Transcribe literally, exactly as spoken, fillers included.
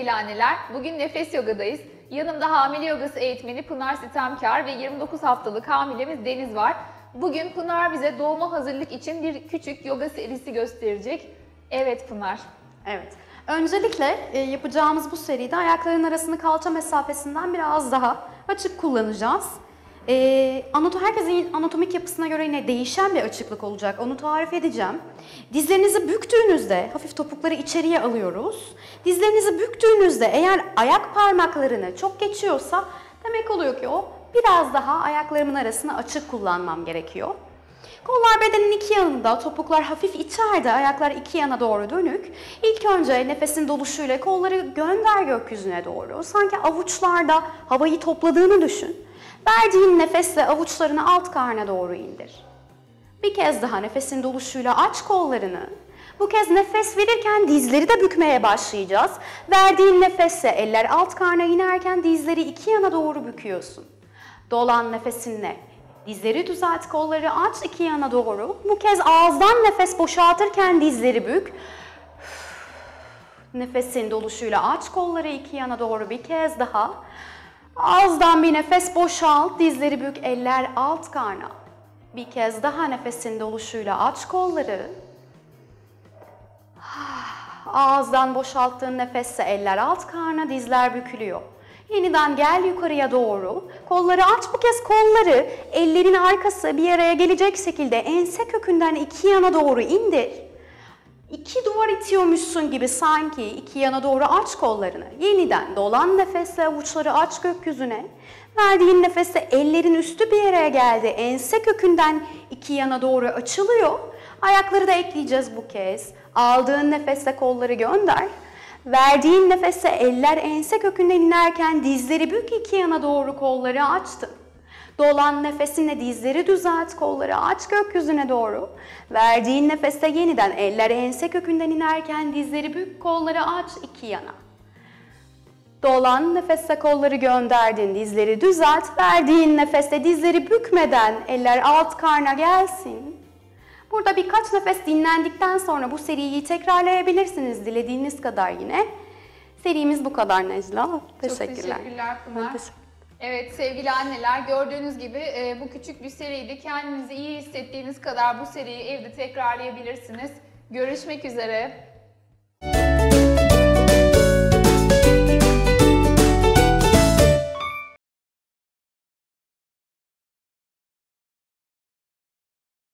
sevgili anneler. Bugün nefes yogadayız. Yanımda hamile yogası eğitmeni Pınar Sitemkar ve yirmi dokuz haftalık hamilemiz Deniz var. Bugün Pınar bize doğuma hazırlık için bir küçük yoga serisi gösterecek. Evet Pınar. Evet. Öncelikle e, yapacağımız bu seride ayakların arasını kalça mesafesinden biraz daha açık kullanacağız. E, anato herkesin anatomik yapısına göre yine değişen bir açıklık olacak. Onu tarif edeceğim. Dizlerinizi büktüğünüzde hafif topukları içeriye alıyoruz. Dizlerinizi büktüğünüzde eğer ayak parmaklarını çok geçiyorsa demek oluyor ki o biraz daha ayaklarımın arasını açık kullanmam gerekiyor. Kollar bedenin iki yanında, topuklar hafif içeride, ayaklar iki yana doğru dönük. İlk önce nefesin doluşuyla kolları gönder gökyüzüne doğru. Sanki avuçlarda havayı topladığını düşün. Verdiğin nefesle avuçlarını alt karna doğru indir. Bir kez daha nefesin doluşuyla aç kollarını. Bu kez nefes verirken dizleri de bükmeye başlayacağız. Verdiğin nefesle eller alt karna inerken dizleri iki yana doğru büküyorsun. Dolan nefesinle dizleri düzelt, kolları aç iki yana doğru. Bu kez ağızdan nefes boşaltırken dizleri bük. Nefesin doluşuyla aç kolları iki yana doğru bir kez daha. Ağızdan bir nefes boşalt, dizleri bük, eller alt karna. Bir kez daha nefesin doluşuyla aç kolları. Ağızdan boşalttığın nefesse eller alt karna, dizler bükülüyor. Yeniden gel yukarıya doğru. Kolları aç, bu kez kolları ellerin arkası bir araya gelecek şekilde ense kökünden iki yana doğru indir. İki duvar itiyormuşsun gibi sanki iki yana doğru aç kollarını. Yeniden dolan nefesle avuçları aç gökyüzüne. Verdiğin nefesle ellerin üstü bir araya geldi. Ense kökünden iki yana doğru açılıyor. Ayakları da ekleyeceğiz bu kez. Aldığın nefesle kolları gönder. Verdiğin nefesle eller ense kökünden inerken dizleri bük, iki yana doğru kolları açtın. Dolan nefesinle dizleri düzelt, kolları aç gökyüzüne doğru. Verdiğin nefeste yeniden eller ense kökünden inerken dizleri bük, kolları aç iki yana. Dolan nefeste kolları gönderdin, dizleri düzelt. Verdiğin nefeste dizleri bükmeden eller alt karna gelsin. Burada birkaç nefes dinlendikten sonra bu seriyi tekrarlayabilirsiniz dilediğiniz kadar yine. Serimiz bu kadar Necla. Teşekkürler. Çok teşekkürler Pınar. Teşekkür. Evet sevgili anneler, gördüğünüz gibi e, bu küçük bir seriydi. Kendinizi iyi hissettiğiniz kadar bu seriyi evde tekrarlayabilirsiniz. Görüşmek üzere.